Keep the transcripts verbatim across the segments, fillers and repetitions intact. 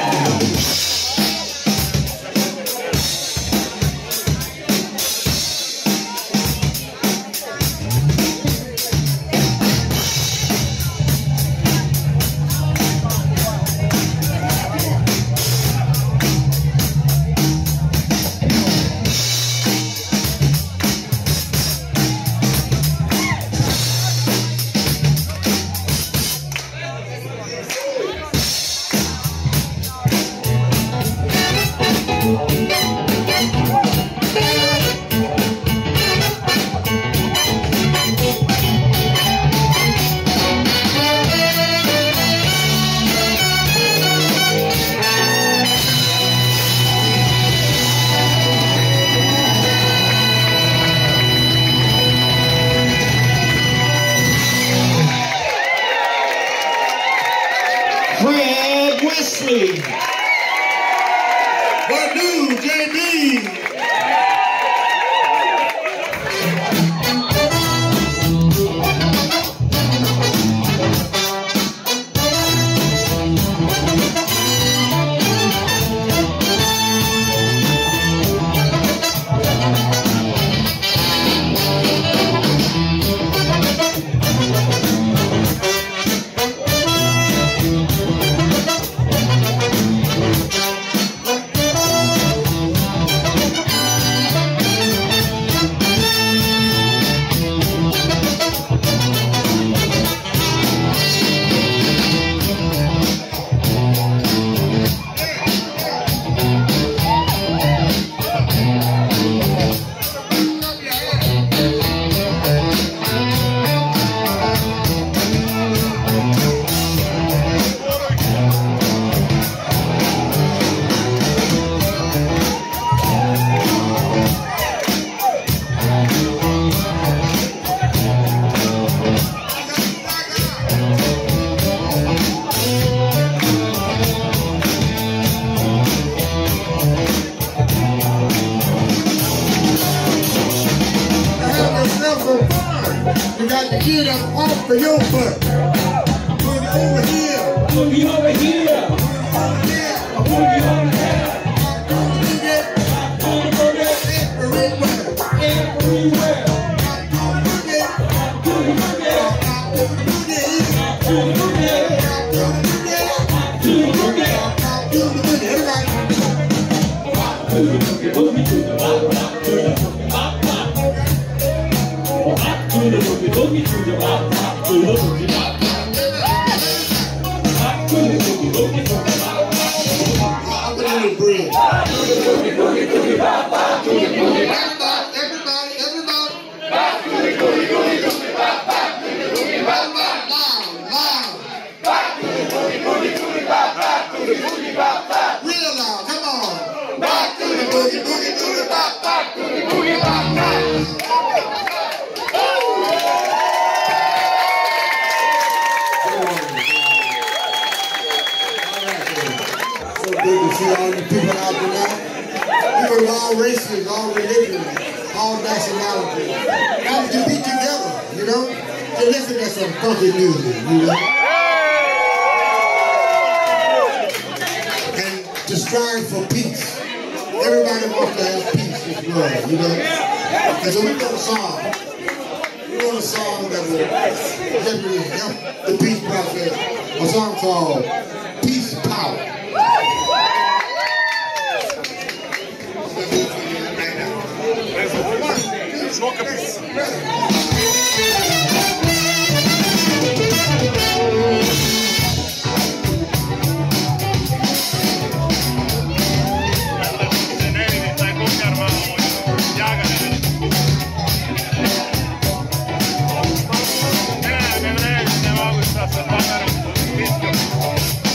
Fred Wesley, the new J B. Get up off of your butt. Boogie over here. Boogie over here. Boogie over there. Boogie over there. Everywhere. Everywhere. Boogie. Boogie boogie. Boogie boogie. Boogie boogie. Boogie boogie. Everybody. Boogie boogie. Boogie to the bop bop. To the boogie bop bop. To the boogie boogie. To the bop bop. To the boogie bop bop. To the boogie boogie. To the bop bop. I'm gonna need bread. To the boogie boogie. To the bop bop. To the boogie bop bop. Everybody, everybody. To the boogie boogie. To the bop bop. To the boogie bop bop. Loud, loud. To the boogie boogie. To the bop bop. To the boogie bop bop. Real loud, come on. Back to the boogie boogie. To the bop bop. To the boogie bop bop. To see all you people out there now, people of all races, all religions, all nationalities, all to be together, you know, to listen to some funky music, you know, and to strive for peace. Everybody wants to have peace this world, you know, and so we want a song. We want a song that will definitely help the peace process, a song called Peace Power. Thank you.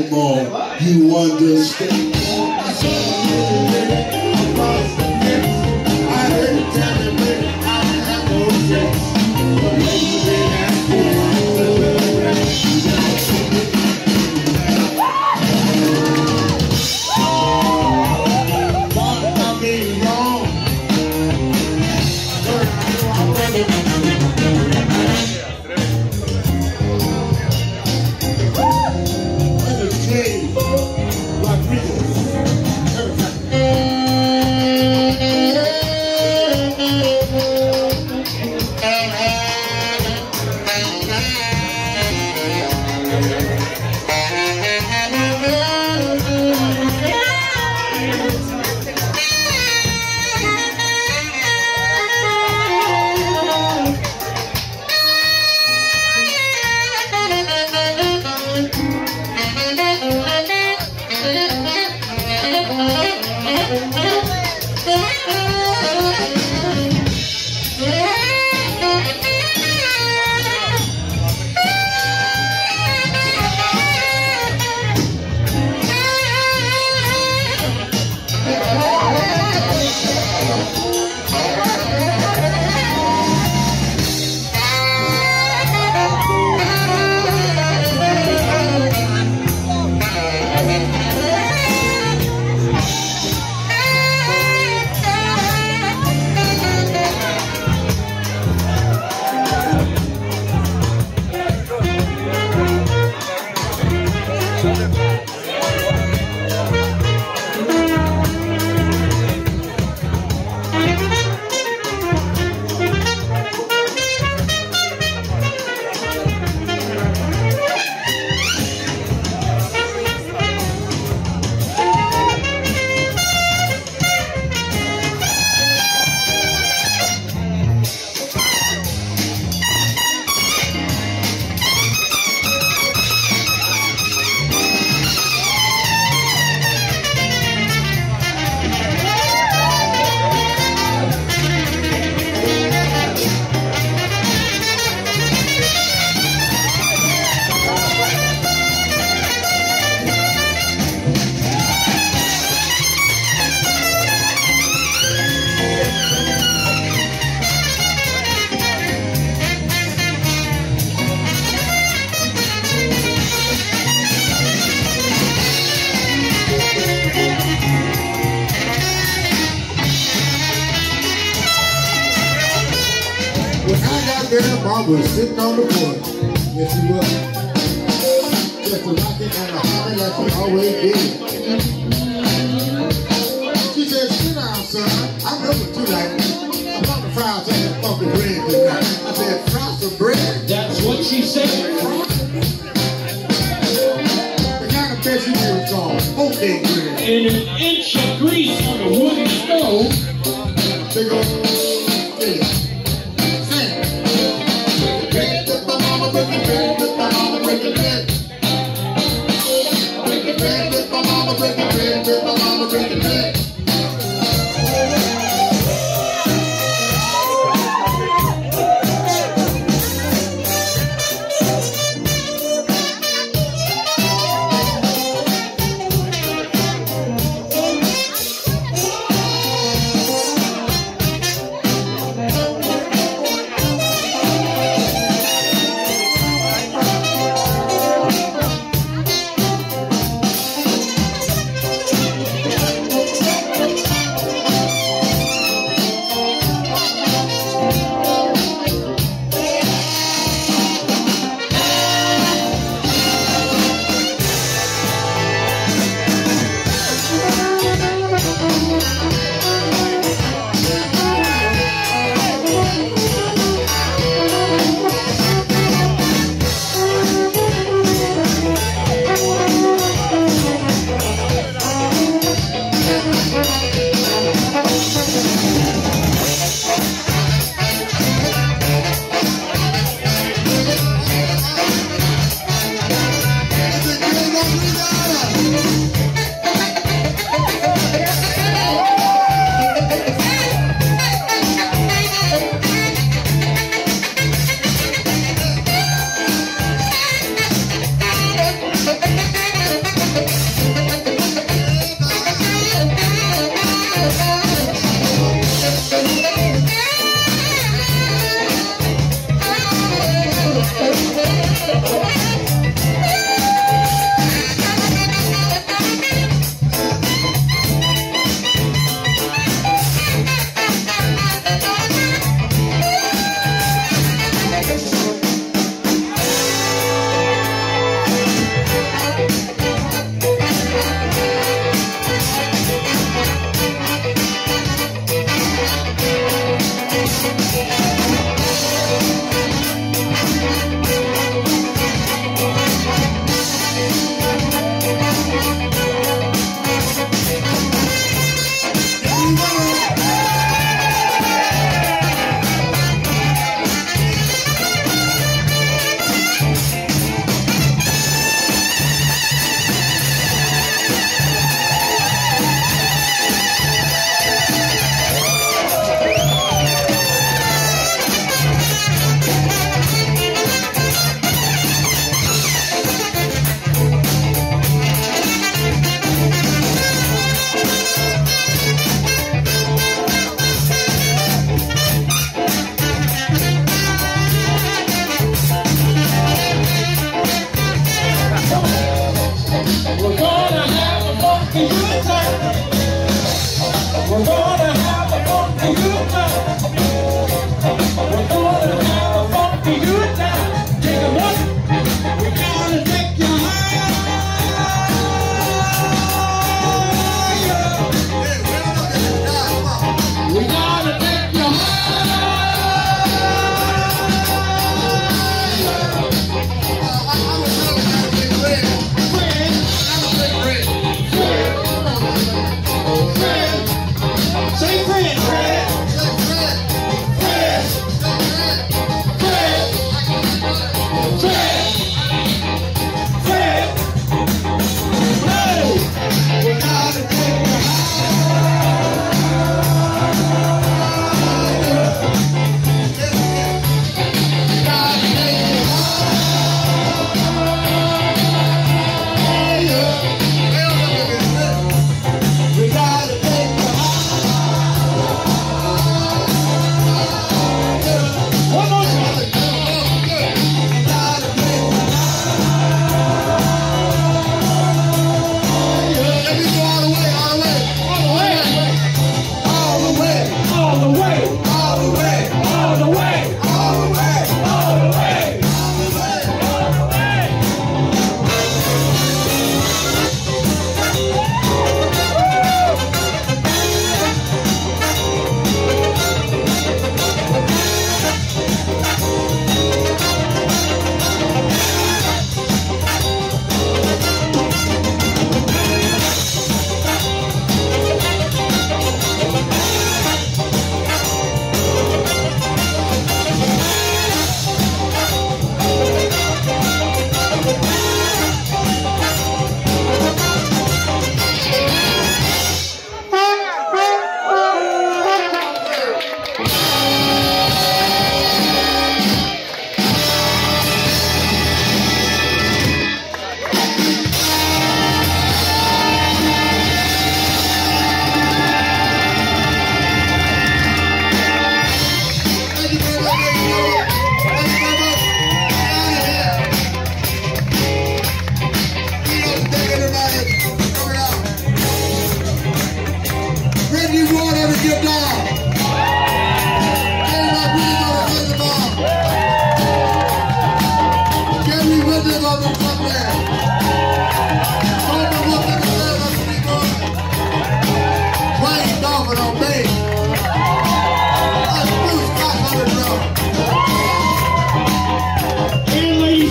anymore. You understand? I heard you tell me, baby, I have no sex. But lately that's Pardon my being wrong. Mom was sitting on the porch. Yes, she was. Just a rockin' and a hollering like she always did. She said, sit down, son. I know what you like. I'm about to fry some funky bread tonight. I said, fry some bread? That's what she said. The kind of bread she was called okay bread. And an inch of grease on a wooden stove. Big old yeah. Break the bread with my mama, break the bread. Break the bread with my mama, break the bread with my mama, break the bread.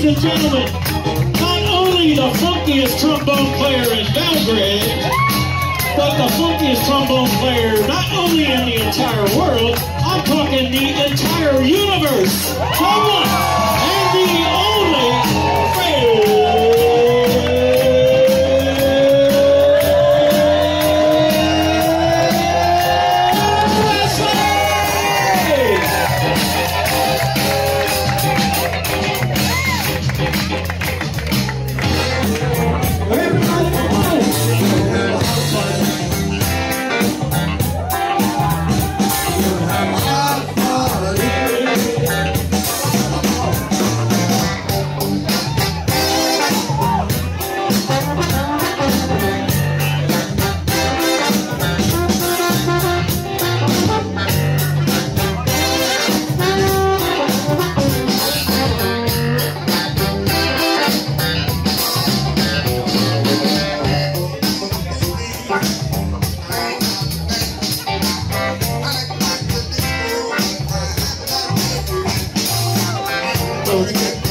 ladies and gentlemen, not only the funkiest trombone player in Belgrade, but the funkiest trombone player not only in the entire world, I'm talking the entire universe. The one and the only Fred We'll